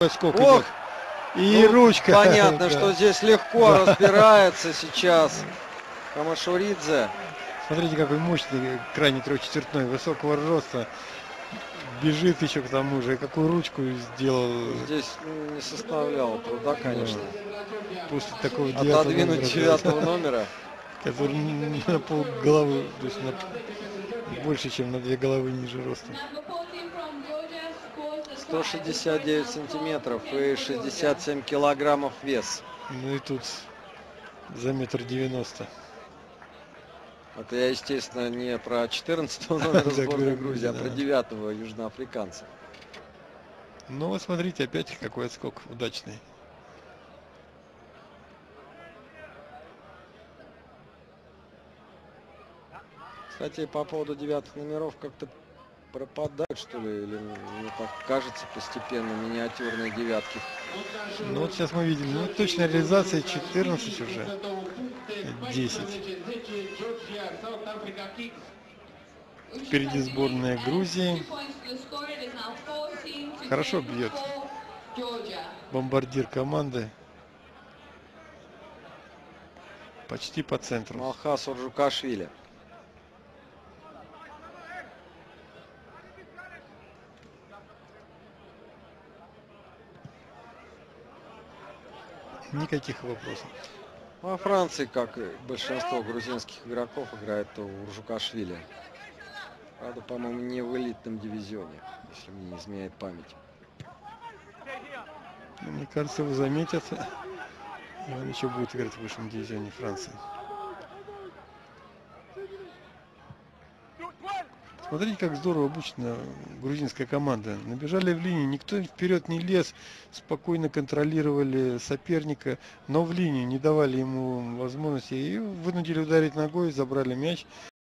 Скок Ох! идет. И Ну, ручка. понятно, Да. что здесь легко разбирается сейчас Хамашуридзе. Смотрите, какой мощный, крайне трехчетвертной, высокого роста. Бежит еще к тому же. И какую ручку сделал. Здесь не составляло труда, конечно. После такого 9 Отодвинуть номера. 9 номера. Который на пол головы, то есть больше, чем на 2 головы ниже роста. 169 сантиметров и 67 килограммов вес. Ну и тут за 1,90 м. Это я, естественно, не про 14 номера сборной Грузии, а да. про 9-го южноафриканца. Ну вот смотрите, опять какой отскок удачный. Кстати, по поводу 9 номеров как-то пропадают, что ли, или мне так кажется постепенно, миниатюрные девятки. Ну вот сейчас мы видели, ну точная реализация 14 уже. 10. Впереди сборная Грузии. Хорошо бьет бомбардир команды. Почти по центру. Малхас Уржукашвили. Никаких вопросов. Во Франции, как и большинство грузинских игроков, играет Уржукашвили. Правда, по-моему, не в элитном дивизионе, если мне не изменяет память. Мне кажется, его заметят. И он еще будет играть в высшем дивизионе Франции. Смотрите, как здорово обучена грузинская команда. Набежали в линию, никто вперед не лез, спокойно контролировали соперника, но в линию не давали ему возможности и вынудили ударить ногой, забрали мяч.